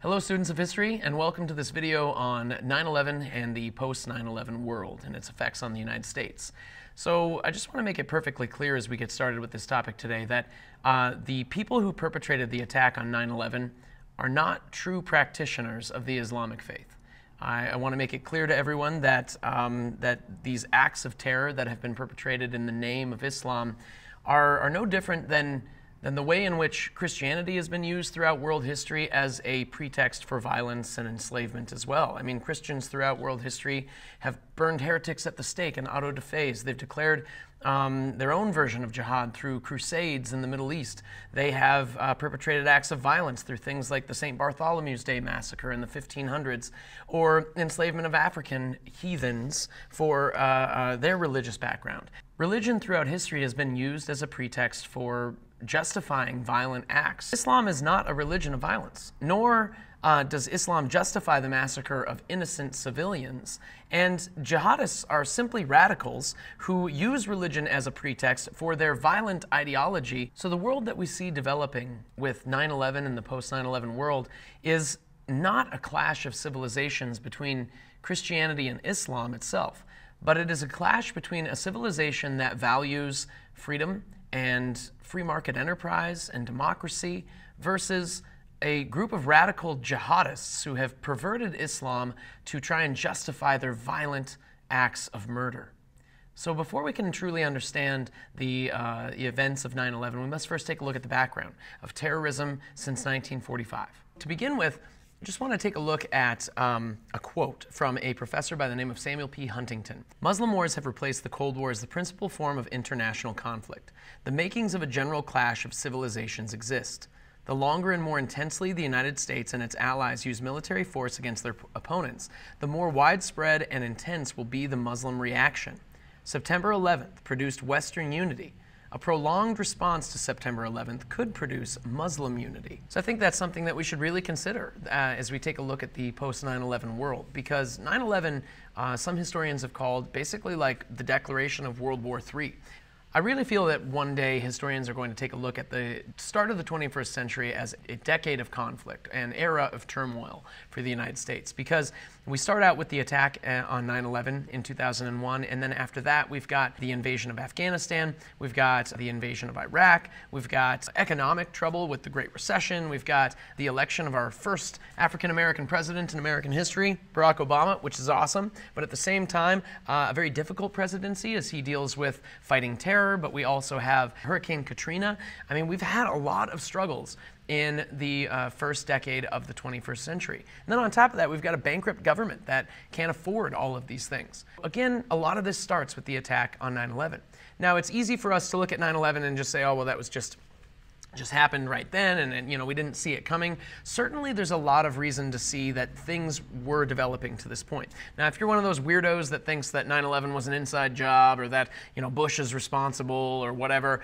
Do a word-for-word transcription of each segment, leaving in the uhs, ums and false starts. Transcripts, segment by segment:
Hello students of history, and welcome to this video on nine eleven and the post nine eleven world and its effects on the United States. So I just want to make it perfectly clear as we get started with this topic today that uh, the people who perpetrated the attack on nine eleven are not true practitioners of the Islamic faith. I, I want to make it clear to everyone that, um, that these acts of terror that have been perpetrated in the name of Islam are, are no different than than the way in which Christianity has been used throughout world history as a pretext for violence and enslavement as well. I mean, Christians throughout world history have burned heretics at the stake and auto da fés. They've declared um, their own version of jihad through crusades in the Middle East. They have uh, perpetrated acts of violence through things like the Saint Bartholomew's Day massacre in the fifteen hundreds, or enslavement of African heathens for uh, uh, their religious background. Religion throughout history has been used as a pretext for justifying violent acts. Islam is not a religion of violence, nor uh, does Islam justify the massacre of innocent civilians. And jihadists are simply radicals who use religion as a pretext for their violent ideology. So the world that we see developing with nine eleven and the post nine eleven world is not a clash of civilizations between Christianity and Islam itself, but it is a clash between a civilization that values freedom and free market enterprise and democracy versus a group of radical jihadists who have perverted Islam to try and justify their violent acts of murder. So before we can truly understand the, uh, the events of nine eleven, we must first take a look at the background of terrorism since nineteen forty-five. To begin with, I just want to take a look at um, a quote from a professor by the name of Samuel P. Huntington. Muslim wars have replaced the Cold War as the principal form of international conflict. The makings of a general clash of civilizations exist. The longer and more intensely the United States and its allies use military force against their opponents, the more widespread and intense will be the Muslim reaction. September eleventh produced Western unity. A prolonged response to September eleventh could produce Muslim unity. So I think that's something that we should really consider uh, as we take a look at the post nine eleven world, because nine eleven, uh, some historians have called basically like the declaration of World War Three. I really feel that one day historians are going to take a look at the start of the twenty-first century as a decade of conflict, an era of turmoil for the United States, because we start out with the attack on nine eleven in two thousand one, and then after that we've got the invasion of Afghanistan, we've got the invasion of Iraq, we've got economic trouble with the Great Recession, we've got the election of our first African-American president in American history, Barack Obama, which is awesome, but at the same time uh, a very difficult presidency as he deals with fighting terror. But we also have Hurricane Katrina. I mean, we've had a lot of struggles in the uh, first decade of the twenty-first century. And then on top of that, we've got a bankrupt government that can't afford all of these things. Again, a lot of this starts with the attack on nine eleven. Now, it's easy for us to look at nine eleven and just say, oh, well, that was just just happened right then, and, and you know, we didn't see it coming. Certainly there's a lot of reason to see that things were developing to this point. Now, if you're one of those weirdos that thinks that nine eleven was an inside job, or that, you know, Bush is responsible or whatever,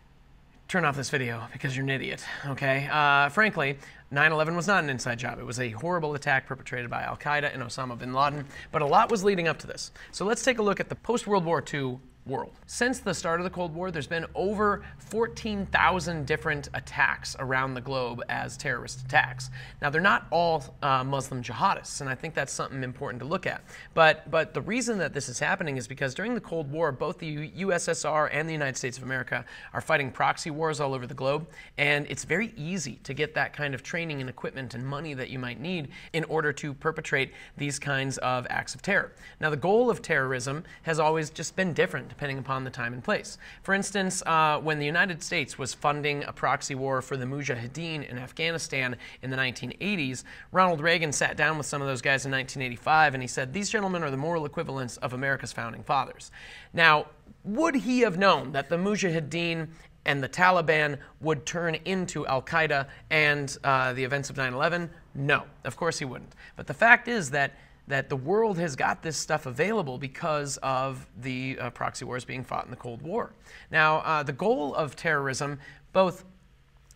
turn off this video because you're an idiot, okay? Uh, frankly, nine eleven was not an inside job. It was a horrible attack perpetrated by Al-Qaeda and Osama bin Laden, but a lot was leading up to this. So let's take a look at the post-World War Two world. Since the start of the Cold War, there's been over fourteen thousand different attacks around the globe as terrorist attacks. Now, they're not all uh, Muslim jihadists, and I think that's something important to look at. But, but the reason that this is happening is because during the Cold War, both the U S S R and the United States of America are fighting proxy wars all over the globe, and it's very easy to get that kind of training and equipment and money that you might need in order to perpetrate these kinds of acts of terror. Now, the goal of terrorism has always just been different depending upon the time and place. For instance, uh, when the United States was funding a proxy war for the Mujahideen in Afghanistan in the nineteen eighties, Ronald Reagan sat down with some of those guys in nineteen eighty-five and he said, these gentlemen are the moral equivalents of America's founding fathers. Now, would he have known that the Mujahideen and the Taliban would turn into Al-Qaeda and uh, the events of nine eleven? No, of course he wouldn't. But the fact is that that the world has got this stuff available because of the uh, proxy wars being fought in the Cold War. Now, uh, the goal of terrorism, both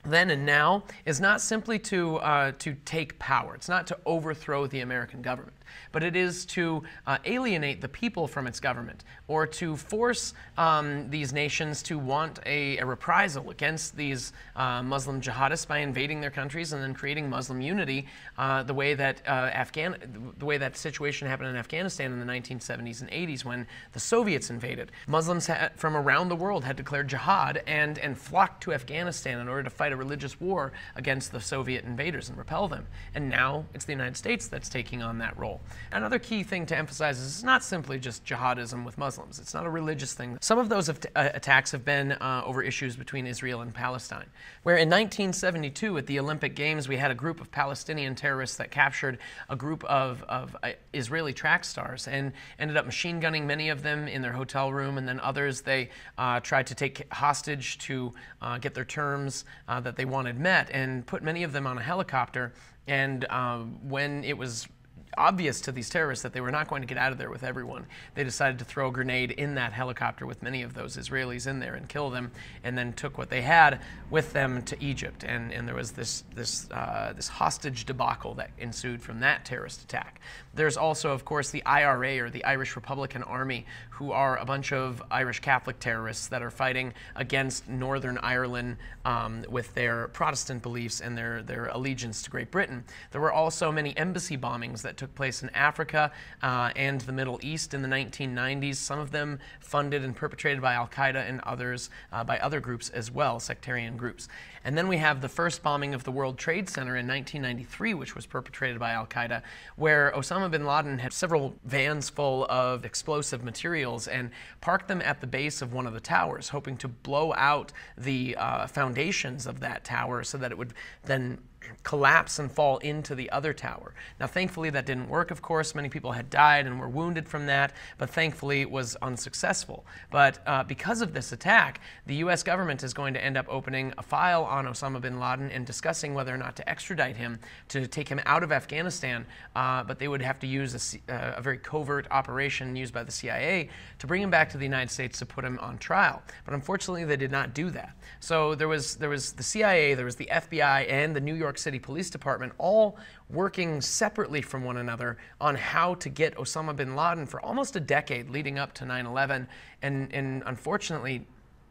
then and now is not simply to uh, to take power. It's not to overthrow the American government, but it is to uh, alienate the people from its government, or to force um, these nations to want a, a reprisal against these uh, Muslim jihadists by invading their countries and then creating Muslim unity, uh, the way that uh, Afghan, the way that situation happened in Afghanistan in the nineteen seventies and eighties when the Soviets invaded. Muslims from around the world had declared jihad and and flocked to Afghanistan in order to fight a religious war against the Soviet invaders and repel them. And now it's the United States that's taking on that role. Another key thing to emphasize is it's not simply just jihadism with Muslims. It's not a religious thing. Some of those uh, attacks have been uh, over issues between Israel and Palestine, where in nineteen seventy-two at the Olympic Games we had a group of Palestinian terrorists that captured a group of, of uh, Israeli track stars and ended up machine gunning many of them in their hotel room, and then others they uh, tried to take hostage to uh, get their terms uh, that they wanted met, and put many of them on a helicopter. And uh, when it was obvious to these terrorists that they were not going to get out of there with everyone, they decided to throw a grenade in that helicopter with many of those Israelis in there and kill them, and then took what they had with them to Egypt. And, and there was this, this, uh, this hostage debacle that ensued from that terrorist attack. There's also, of course, the I R A, or the Irish Republican Army, who are a bunch of Irish Catholic terrorists that are fighting against Northern Ireland um, with their Protestant beliefs and their, their allegiance to Great Britain. There were also many embassy bombings that took place in Africa uh, and the Middle East in the nineteen nineties, some of them funded and perpetrated by Al-Qaeda, and others uh, by other groups as well, sectarian groups. And then we have the first bombing of the World Trade Center in nineteen ninety-three, which was perpetrated by Al-Qaeda, where Osama bin Laden had several vans full of explosive materials and parked them at the base of one of the towers, hoping to blow out the uh, foundations of that tower so that it would then collapse and fall into the other tower. Now, thankfully, that didn't work, of course. Many people had died and were wounded from that, but thankfully it was unsuccessful. But uh, because of this attack, the U S government is going to end up opening a file on Osama bin Laden and discussing whether or not to extradite him, to take him out of Afghanistan, uh, but they would have to use a, uh, a very covert operation used by the C I A to bring him back to the United States to put him on trial. But unfortunately, they did not do that. So there was, there was the C I A, there was the F B I, and the New York City Police Department all working separately from one another on how to get Osama bin Laden for almost a decade leading up to nine eleven, and, and unfortunately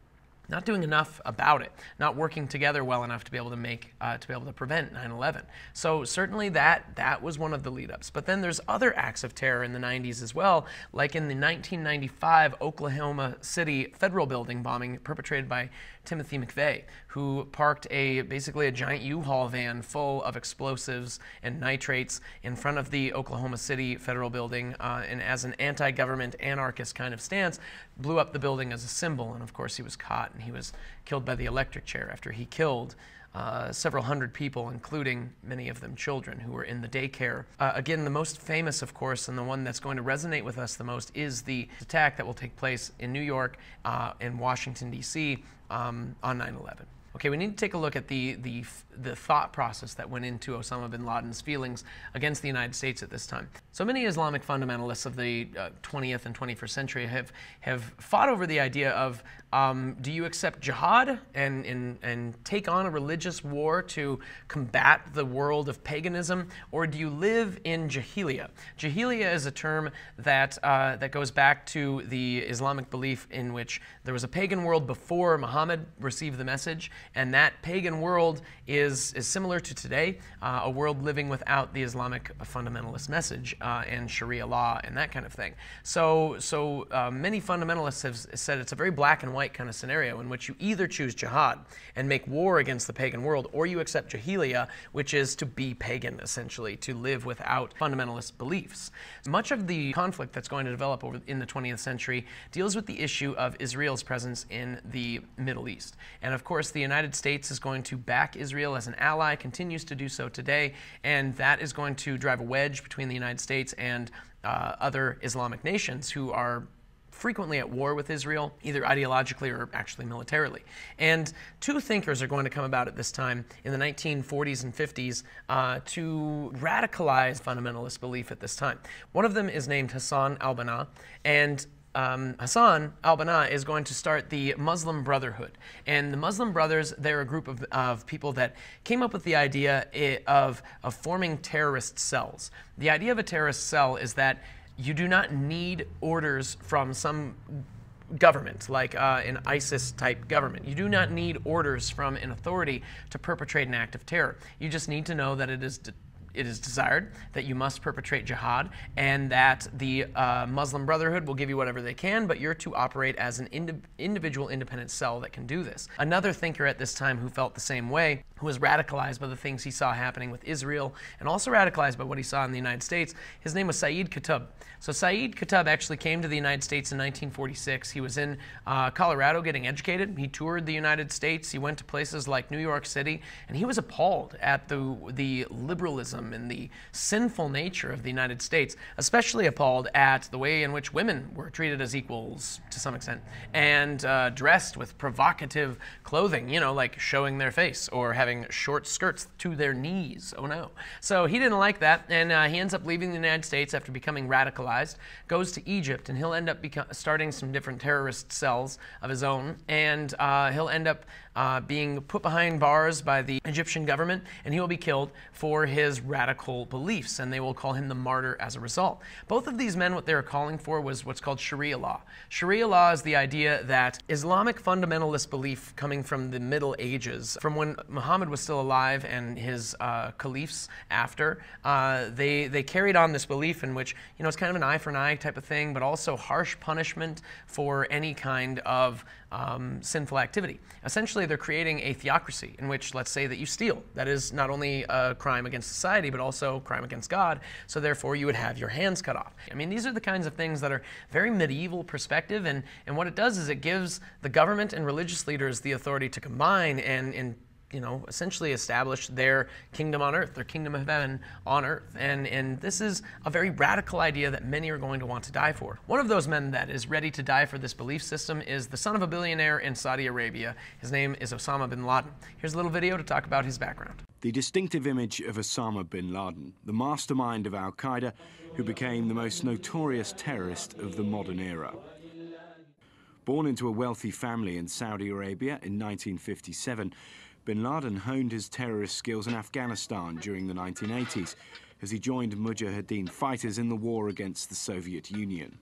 not doing enough about it, not working together well enough to be able to make, uh, to be able to prevent nine eleven. So certainly that, that was one of the lead-ups. But then there's other acts of terror in the nineties as well, like in the nineteen ninety-five Oklahoma City Federal Building bombing perpetrated by Timothy McVeigh, who parked a basically a giant U-Haul van full of explosives and nitrates in front of the Oklahoma City Federal Building, uh, and as an anti-government anarchist kind of stance, blew up the building as a symbol. And of course he was caught and he was killed by the electric chair after he killed Uh, several hundred people, including many of them children who were in the daycare. Uh, again, the most famous, of course, and the one that's going to resonate with us the most is the attack that will take place in New York uh, and Washington, D C um, on nine eleven. Okay, we need to take a look at the, the, the thought process that went into Osama bin Laden's feelings against the United States at this time. So many Islamic fundamentalists of the uh, twentieth and twenty-first century have, have fought over the idea of, um, do you accept jihad and, and, and take on a religious war to combat the world of paganism, or do you live in jahiliyyah? Jahiliyyah is a term that, uh, that goes back to the Islamic belief in which there was a pagan world before Muhammad received the message, and that pagan world is, is similar to today, uh, a world living without the Islamic fundamentalist message uh, and Sharia law and that kind of thing. So, so uh, many fundamentalists have said it's a very black and white kind of scenario in which you either choose jihad and make war against the pagan world, or you accept jahiliyyah, which is to be pagan, essentially, to live without fundamentalist beliefs. Much of the conflict that's going to develop over in the twentieth century deals with the issue of Israel's presence in the Middle East. And of course, the United States is going to back Israel as an ally, continues to do so today, and that is going to drive a wedge between the United States and uh, other Islamic nations who are frequently at war with Israel, either ideologically or actually militarily. And two thinkers are going to come about at this time in the nineteen forties and fifties uh, to radicalize fundamentalist belief at this time. One of them is named Hassan al-Banna, and Um, Hassan al-Banna is going to start the Muslim Brotherhood. And the Muslim Brothers, they're a group of, of people that came up with the idea of, of forming terrorist cells. The idea of a terrorist cell is that you do not need orders from some government, like uh, an ISIS-type government. You do not need orders from an authority to perpetrate an act of terror. You just need to know that it is It is desired that you must perpetrate jihad, and that the uh, Muslim Brotherhood will give you whatever they can, but you're to operate as an indi individual independent cell that can do this. Another thinker at this time who felt the same way, who was radicalized by the things he saw happening with Israel, and also radicalized by what he saw in the United States, his name was Sayyid Qutb. So Sayyid Qutb actually came to the United States in nineteen forty-six. He was in uh, Colorado getting educated. He toured the United States. He went to places like New York City, and he was appalled at the, the liberalism and the sinful nature of the United States, especially appalled at the way in which women were treated as equals to some extent, and uh, dressed with provocative clothing, you know, like showing their face or having short skirts to their knees. Oh no. So he didn't like that, and uh, he ends up leaving the United States after becoming radicalized, goes to Egypt, and he'll end up starting some different terrorist cells of his own, and uh, he'll end up Uh, being put behind bars by the Egyptian government, and he will be killed for his radical beliefs, and they will call him the martyr as a result. Both of these men, what they were calling for was what's called Sharia law. Sharia law is the idea that Islamic fundamentalist belief coming from the Middle Ages, from when Muhammad was still alive and his uh, caliphs after, uh, they, they carried on this belief in which, you know, it's kind of an eye for an eye type of thing, but also harsh punishment for any kind of Um, sinful activity. Essentially, they're creating a theocracy in which, let's say that you steal. That is not only a crime against society, but also a crime against God, so therefore you would have your hands cut off. I mean, these are the kinds of things that are very medieval perspective, and, and what it does is it gives the government and religious leaders the authority to combine and, and you know, essentially establish their kingdom on earth, their kingdom of heaven on earth. And, and this is a very radical idea that many are going to want to die for. One of those men that is ready to die for this belief system is the son of a billionaire in Saudi Arabia. His name is Osama bin Laden. Here's a little video to talk about his background. The distinctive image of Osama bin Laden, the mastermind of Al-Qaeda, who became the most notorious terrorist of the modern era. Born into a wealthy family in Saudi Arabia in nineteen fifty-seven, bin Laden honed his terrorist skills in Afghanistan during the nineteen eighties as he joined Mujahideen fighters in the war against the Soviet Union.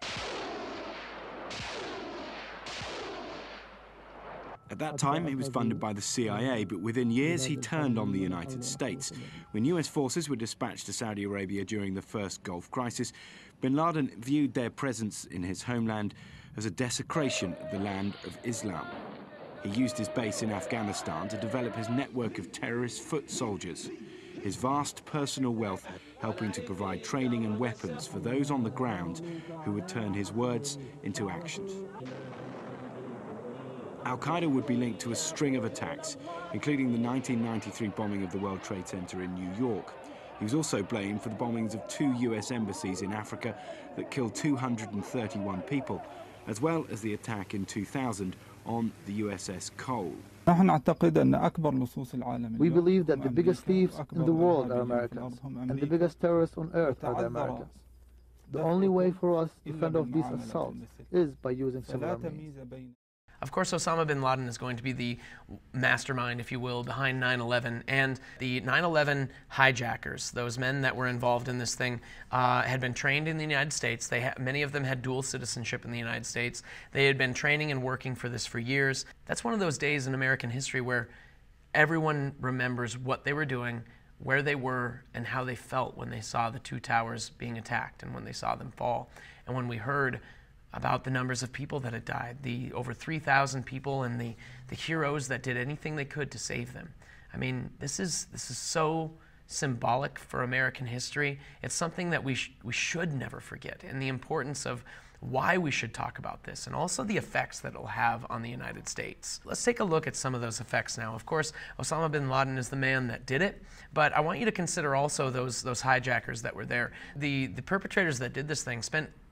At that time, he was funded by the C I A, but within years he turned on the United States. When U S forces were dispatched to Saudi Arabia during the first Gulf crisis, bin Laden viewed their presence in his homeland as a desecration of the land of Islam. He used his base in Afghanistan to develop his network of terrorist foot soldiers, his vast personal wealth helping to provide training and weapons for those on the ground who would turn his words into actions. Al-Qaeda would be linked to a string of attacks, including the nineteen ninety-three bombing of the World Trade Center in New York. He was also blamed for the bombings of two U S embassies in Africa that killed two hundred thirty-one people, as well as the attack in two thousand on the U S S Cole. We believe that the biggest thieves in the world are Americans, and the biggest terrorists on earth are the Americans. The only way for us to fend off these assaults is by using similar means. Of course, Osama bin Laden is going to be the mastermind, if you will, behind nine eleven. And the nine eleven hijackers, those men that were involved in this thing, uh, had been trained in the United States. They ha many of them had dual citizenship in the United States. They had been training and working for this for years. That's one of those days in American history where everyone remembers what they were doing, where they were, and how they felt when they saw the two towers being attacked and when they saw them fall. And when we heard about the numbers of people that had died, the over three thousand people, and the, the heroes that did anything they could to save them. I mean, this is, this is so symbolic for American history. It's something that we, sh we should never forget, and the importance of why we should talk about this, and also the effects that it'll have on the United States. Let's take a look at some of those effects now. Of course, Osama bin Laden is the man that did it, but I want you to consider also those, those hijackers that were there. The, the perpetrators that did this thing spent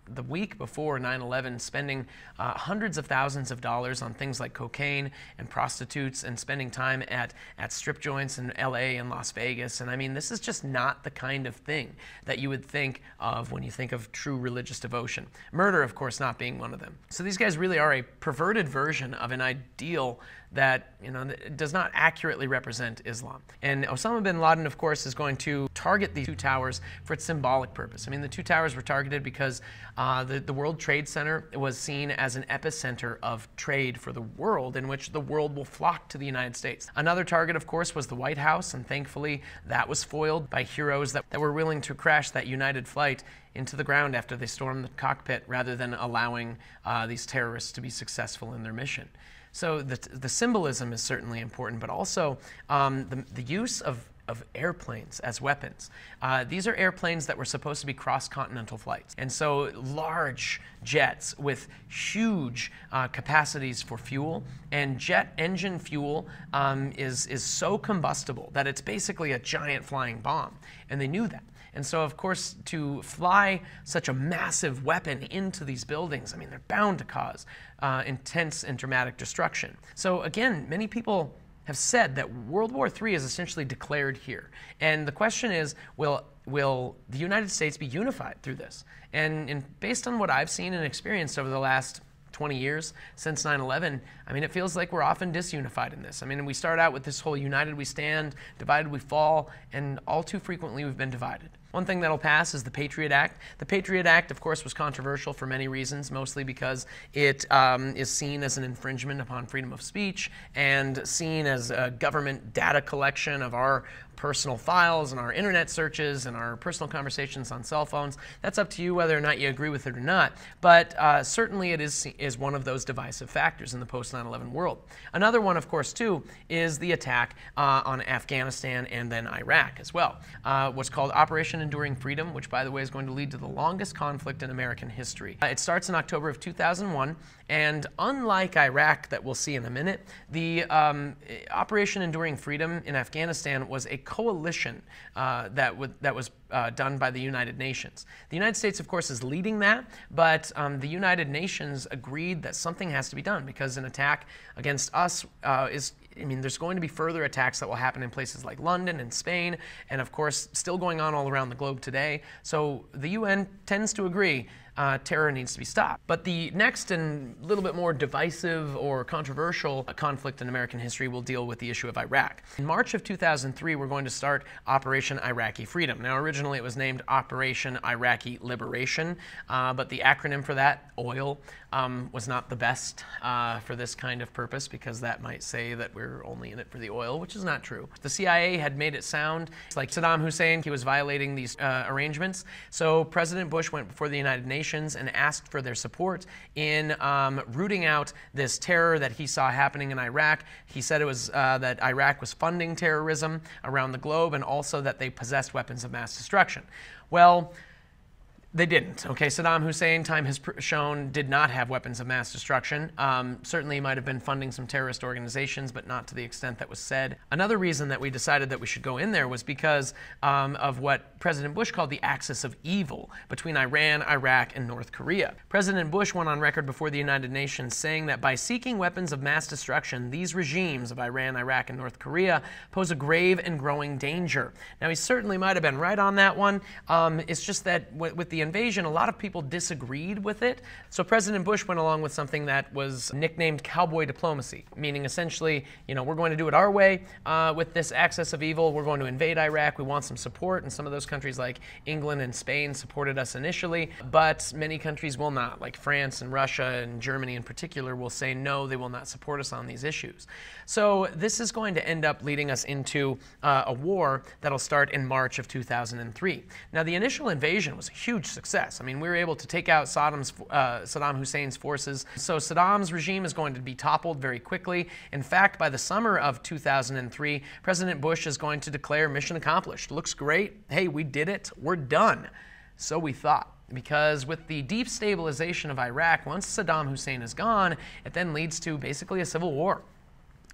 the week before nine eleven spending uh, hundreds of thousands of dollars on things like cocaine and prostitutes and spending time at, at strip joints in L A and Las Vegas. And I mean, this is just not the kind of thing that you would think of when you think of true religious devotion. Murder, of course, not being one of them. So these guys really are a perverted version of an ideal that, you know, does not accurately represent Islam. And Osama bin Laden, of course, is going to target these two towers for its symbolic purpose. I mean, the two towers were targeted because uh, the, the World Trade Center was seen as an epicenter of trade for the world, in which the world will flock to the United States. Another target, of course, was the White House, and thankfully that was foiled by heroes that, that were willing to crash that United flight into the ground after they stormed the cockpit, rather than allowing uh, these terrorists to be successful in their mission. So the, the symbolism is certainly important, but also um, the, the use of, of airplanes as weapons. Uh, these are airplanes that were supposed to be cross-continental flights. And so large jets with huge uh, capacities for fuel, and jet engine fuel um, is, is so combustible that it's basically a giant flying bomb. And they knew that. And so, of course, to fly such a massive weapon into these buildings, I mean, they're bound to cause uh, intense and dramatic destruction. So again, many people have said that World War Three is essentially declared here. And the question is, will, will the United States be unified through this? And, and based on what I've seen and experienced over the last twenty years since nine eleven, I mean, it feels like we're often disunified in this. I mean, we start out with this whole united we stand, divided we fall, and all too frequently we've been divided. One thing that'll pass is the Patriot Act. The Patriot Act, of course, was controversial for many reasons, mostly because it um, is seen as an infringement upon freedom of speech and seen as a government data collection of our personal files and our internet searches and our personal conversations on cell phones. That's up to you whether or not you agree with it or not, but uh, certainly it is, is one of those divisive factors in the post nine eleven world. Another one, of course, too, is the attack uh, on Afghanistan and then Iraq as well. Uh, what's called Operation Enduring Freedom, which, by the way, is going to lead to the longest conflict in American history. Uh, it starts in October of two thousand one, and unlike Iraq that we'll see in a minute, the um, Operation Enduring Freedom in Afghanistan was a coalition uh, that, w that was uh, done by the United Nations. The United States, of course, is leading that, but um, the United Nations agreed that something has to be done because an attack against us uh, is, I mean, there's going to be further attacks that will happen in places like London and Spain, and of course, still going on all around the globe today. So the U N tends to agree Uh, terror needs to be stopped. But the next and a little bit more divisive or controversial conflict in American history will deal with the issue of Iraq. In March of two thousand three, we're going to start Operation Iraqi Freedom. Now, originally it was named Operation Iraqi Liberation, uh, but the acronym for that, OIL, um, was not the best uh, for this kind of purpose, because that might say that we're only in it for the oil, which is not true. The C I A had made it sound like Saddam Hussein, he was violating these uh, arrangements. So President Bush went before the United Nations and asked for their support in um, rooting out this terror that he saw happening in Iraq. He said it was uh, that Iraq was funding terrorism around the globe, and also that they possessed weapons of mass destruction. Well, they didn't. Okay, Saddam Hussein, time has shown, did not have weapons of mass destruction. Um, certainly he might have been funding some terrorist organizations, but not to the extent that was said. Another reason that we decided that we should go in there was because um, of what President Bush called the axis of evil between Iran, Iraq, and North Korea. President Bush went on record before the United Nations saying that by seeking weapons of mass destruction, these regimes of Iran, Iraq, and North Korea pose a grave and growing danger. Now, he certainly might have been right on that one. Um, it's just that with the invasion, a lot of people disagreed with it. So President Bush went along with something that was nicknamed cowboy diplomacy, meaning essentially, you know, we're going to do it our way uh, with this axis of evil. We're going to invade Iraq. We want some support. And some of those countries like England and Spain supported us initially, but many countries will not, like France and Russia and Germany in particular will say no, they will not support us on these issues. So this is going to end up leading us into uh, a war that'll start in March of two thousand three. Now, the initial invasion was a huge success. I mean, we were able to take out Saddam's, uh, Saddam Hussein's forces. So Saddam's regime is going to be toppled very quickly. In fact, by the summer of two thousand three, President Bush is going to declare mission accomplished. Looks great. Hey, we did it. We're done. So we thought. Because with the deep stabilization of Iraq, once Saddam Hussein is gone, it then leads to basically a civil war.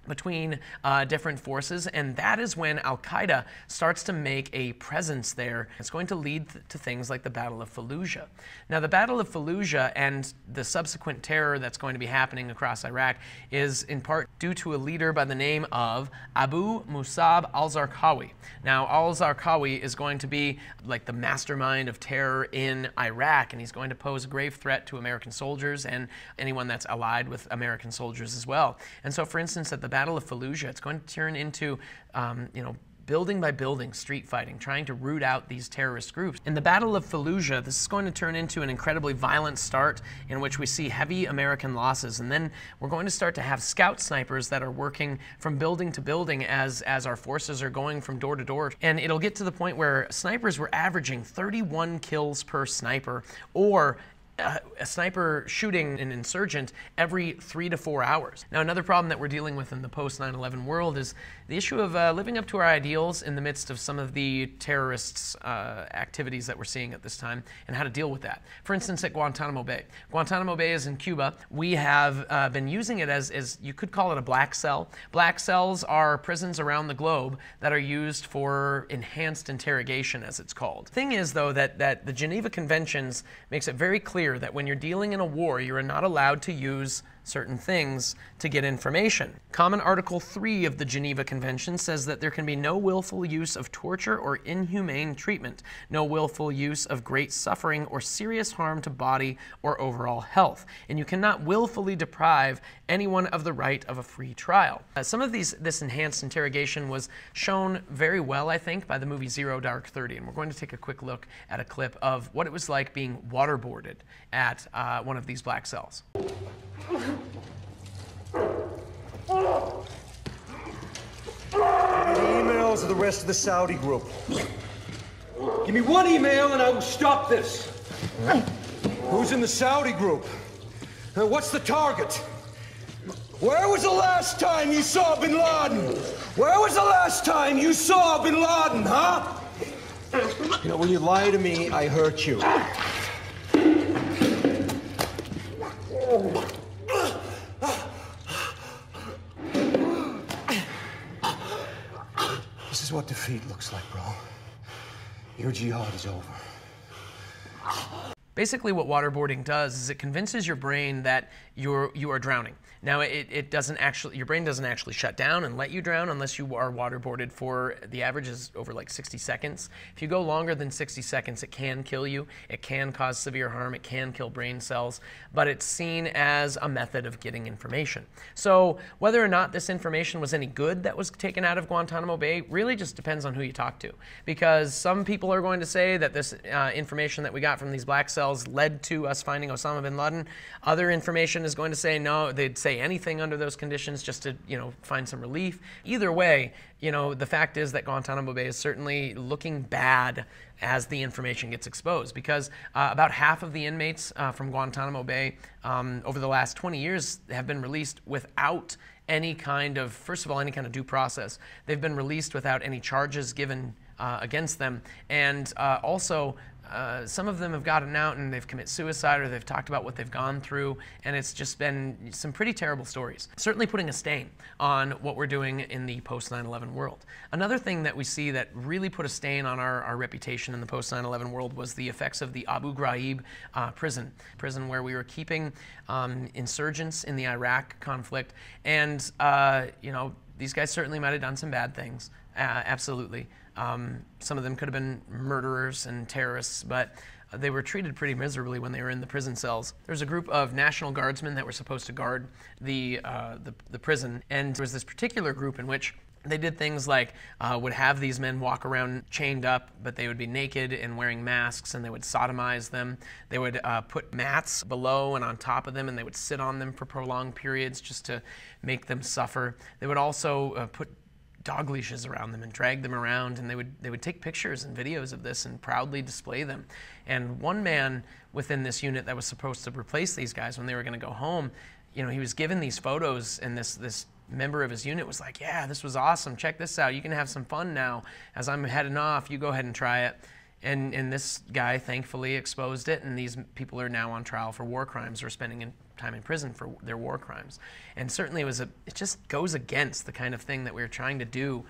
between uh, different forces, and that is when Al-Qaeda starts to make a presence there. It's going to lead th to things like the Battle of Fallujah. Now, the Battle of Fallujah and the subsequent terror that's going to be happening across Iraq is in part due to a leader by the name of Abu Musab al-Zarqawi. Now, al-Zarqawi is going to be like the mastermind of terror in Iraq, and he's going to pose a grave threat to American soldiers and anyone that's allied with American soldiers as well. And so, for instance, at the Battle of Fallujah, it's going to turn into, um, you know, building by building street fighting, trying to root out these terrorist groups. In the Battle of Fallujah, this is going to turn into an incredibly violent start in which we see heavy American losses, and then we're going to start to have scout snipers that are working from building to building as, as our forces are going from door to door. And it'll get to the point where snipers were averaging thirty-one kills per sniper, or Uh, a sniper shooting an insurgent every three to four hours. Now, another problem that we're dealing with in the post nine eleven world is the issue of uh, living up to our ideals in the midst of some of the terrorists' uh, activities that we're seeing at this time, and how to deal with that. For instance, at Guantanamo Bay. Guantanamo Bay is in Cuba. We have uh, been using it as, as, you could call it a black cell. Black cells are prisons around the globe that are used for enhanced interrogation, as it's called. The thing is, though, that, that the Geneva Conventions makes it very clear that when you're dealing in a war, you are not allowed to use certain things to get information. Common Article three of the Geneva Convention says that there can be no willful use of torture or inhumane treatment, no willful use of great suffering or serious harm to body or overall health, and you cannot willfully deprive anyone of the right of a free trial. Uh, some of these, this enhanced interrogation was shown very well, I think, by the movie Zero Dark Thirty, and we're going to take a quick look at a clip of what it was like being waterboarded at uh, one of these black cells. The emails of the rest of the Saudi group. Give me one email and I will stop this. Who's in the Saudi group? Uh, what's the target? Where was the last time you saw bin Laden? Where was the last time you saw bin Laden, huh? You know, when you lie to me, I hurt you. This is what defeat looks like, bro. Your jihad is over. Basically, what waterboarding does is it convinces your brain that you're you are drowning. Now, it, it doesn't actually, your brain doesn't actually shut down and let you drown unless you are waterboarded for, the average is over like sixty seconds. If you go longer than sixty seconds, it can kill you. It can cause severe harm. It can kill brain cells, but it's seen as a method of getting information. So whether or not this information was any good that was taken out of Guantanamo Bay really just depends on who you talk to, because some people are going to say that this uh, information that we got from these black cells led to us finding Osama bin Laden. Other information is going to say no, they'd say anything under those conditions just to, you know, find some relief. Either way, you know, the fact is that Guantanamo Bay is certainly looking bad as the information gets exposed, because uh, about half of the inmates uh, from Guantanamo Bay um, over the last twenty years have been released without any kind of, first of all, any kind of due process. They've been released without any charges given uh, against them, and uh, also Uh, some of them have gotten out and they've committed suicide, or they've talked about what they've gone through, and it's just been some pretty terrible stories. Certainly putting a stain on what we're doing in the post nine eleven world. Another thing that we see that really put a stain on our, our reputation in the post nine eleven world was the effects of the Abu Ghraib uh, prison, prison where we were keeping um, insurgents in the Iraq conflict, and uh, you know, these guys certainly might have done some bad things, uh, absolutely. Um, some of them could have been murderers and terrorists, but uh, they were treated pretty miserably when they were in the prison cells. There was a group of National Guardsmen that were supposed to guard the, uh, the, the prison, and there was this particular group in which they did things like uh, would have these men walk around chained up, but they would be naked and wearing masks, and they would sodomize them. They would uh, put mats below and on top of them, and they would sit on them for prolonged periods just to make them suffer. They would also uh, put dog leashes around them and drag them around, and they would they would take pictures and videos of this and proudly display them. And one man within this unit that was supposed to replace these guys when they were going to go home, you know, he was given these photos, and this this member of his unit was like, "Yeah, this was awesome. Check this out. You can have some fun now. As I'm heading off, you go ahead and try it." And, and this guy thankfully exposed it, and these people are now on trial for war crimes or spending in time in prison for their war crimes. And certainly it was a, it just goes against the kind of thing that we're trying to do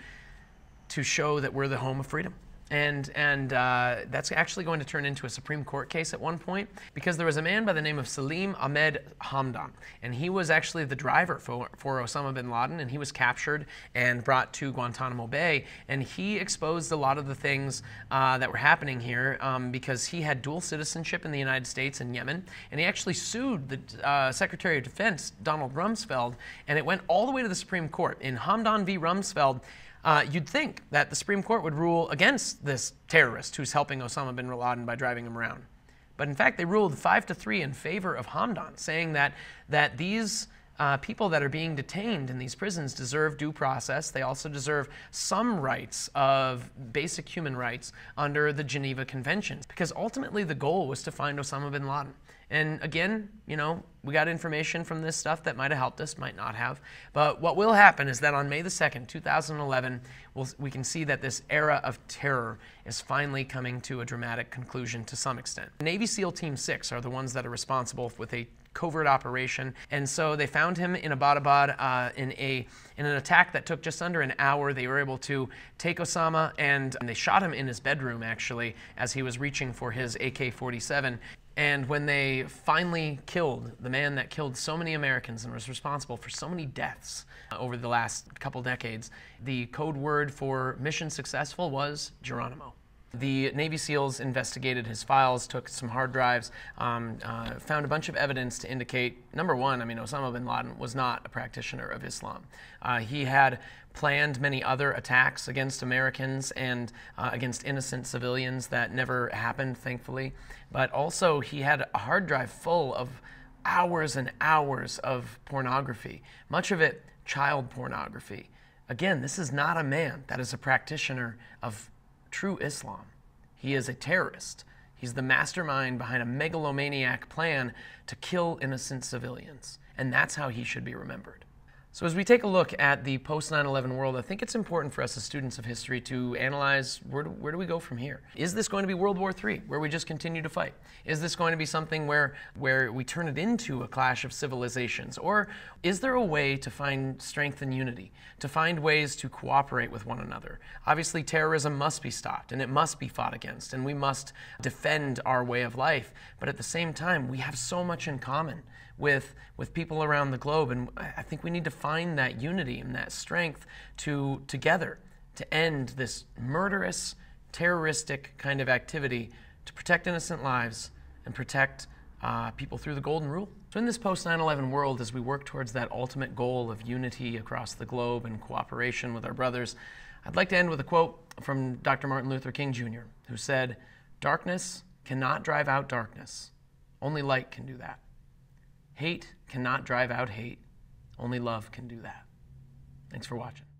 to show that we're the home of freedom. And, and uh, that's actually going to turn into a Supreme Court case at one point, because there was a man by the name of Salim Ahmed Hamdan, and he was actually the driver for, for Osama bin Laden, and he was captured and brought to Guantanamo Bay, and he exposed a lot of the things uh, that were happening here um, because he had dual citizenship in the United States and Yemen, and he actually sued the uh, Secretary of Defense, Donald Rumsfeld, and it went all the way to the Supreme Court. In Hamdan v. Rumsfeld, Uh, you'd think that the Supreme Court would rule against this terrorist who's helping Osama bin Laden by driving him around. But in fact, they ruled five to three in favor of Hamdan, saying that, that these uh, people that are being detained in these prisons deserve due process. They also deserve some rights of basic human rights under the Geneva Conventions, because ultimately the goal was to find Osama bin Laden. And again, you know, we got information from this stuff that might have helped us, might not have. But what will happen is that on May the second, two thousand eleven, we'll, we can see that this era of terror is finally coming to a dramatic conclusion to some extent. Navy SEAL Team six are the ones that are responsible with a covert operation, and so they found him in Abbottabad uh, in a in an attack that took just under an hour. They were able to take Osama, and, and they shot him in his bedroom, actually, as he was reaching for his A K forty-seven. And when they finally killed the man that killed so many Americans and was responsible for so many deaths uh, over the last couple decades, the code word for mission successful was Geronimo. The Navy SEALs investigated his files, took some hard drives, um, uh, found a bunch of evidence to indicate, number one, I mean, Osama bin Laden was not a practitioner of Islam. Uh, he had planned many other attacks against Americans and uh, against innocent civilians that never happened, thankfully. But also, he had a hard drive full of hours and hours of pornography, much of it child pornography. Again, this is not a man that is a practitioner of true Islam. He is a terrorist. He's the mastermind behind a megalomaniac plan to kill innocent civilians. And that's how he should be remembered. So as we take a look at the post nine eleven world, I think it's important for us as students of history to analyze where do, where do we go from here? Is this going to be World War Three, where we just continue to fight? Is this going to be something where, where we turn it into a clash of civilizations? Or is there a way to find strength and unity, to find ways to cooperate with one another? Obviously, terrorism must be stopped, and it must be fought against, and we must defend our way of life. But at the same time, we have so much in common with, with people around the globe, and I think we need to find that unity and that strength to together to end this murderous, terroristic kind of activity to protect innocent lives and protect uh, people through the Golden Rule. So in this post nine eleven world, as we work towards that ultimate goal of unity across the globe and cooperation with our brothers, I'd like to end with a quote from Doctor Martin Luther King Junior, who said, "Darkness cannot drive out darkness. Only light can do that. Hate cannot drive out hate. Only love can do that." Thanks for watching.